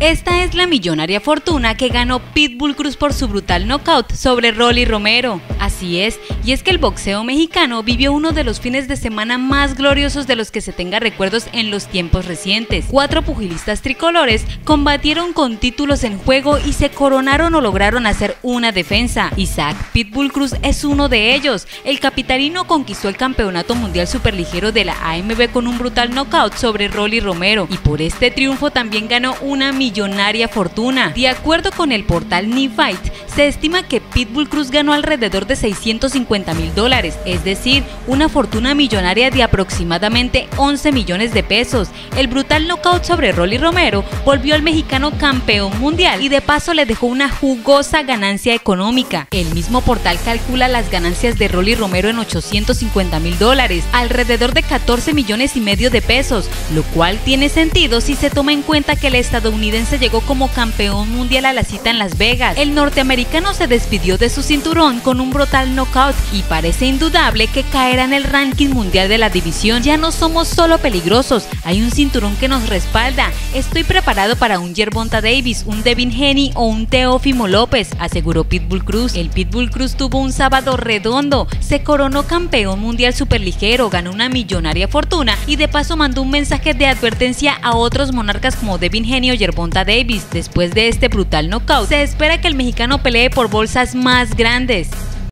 Esta es la millonaria fortuna que ganó Pitbull Cruz por su brutal knockout sobre Rolly Romero. Así es, y es que el boxeo mexicano vivió uno de los fines de semana más gloriosos de los que se tenga recuerdos en los tiempos recientes. 4 pugilistas tricolores combatieron con títulos en juego y se coronaron o lograron hacer una defensa. Isaac Pitbull Cruz es uno de ellos. El capitalino conquistó el campeonato mundial superligero de la AMB con un brutal knockout sobre Rolly Romero, y por este triunfo también ganó una millonaria fortuna. De acuerdo con el portal NeFight, se estima que Pitbull Cruz ganó alrededor de $650,000, es decir, una fortuna millonaria de aproximadamente 11 millones de pesos. El brutal knockout sobre Rolly Romero volvió al mexicano campeón mundial y de paso le dejó una jugosa ganancia económica. El mismo portal calcula las ganancias de Rolly Romero en $850,000, alrededor de 14 millones y medio de pesos, lo cual tiene sentido si se toma en cuenta que el estadounidense llegó como campeón mundial a la cita en Las Vegas. El norteamericano se despidió de su cinturón con un brutal knockout y parece indudable que caerá en el ranking mundial de la división. Ya no somos solo peligrosos, hay un cinturón que nos respalda. Estoy preparado para un Gervonta Davis, un Devin Haney o un Teófimo López, aseguró Pitbull Cruz. El Pitbull Cruz tuvo un sábado redondo, se coronó campeón mundial superligero, ganó una millonaria fortuna y de paso mandó un mensaje de advertencia a otros monarcas como Devin Haney o Gervonta Davis. Después de este brutal knockout, se espera que el mexicano pelee por bolsas más grandes.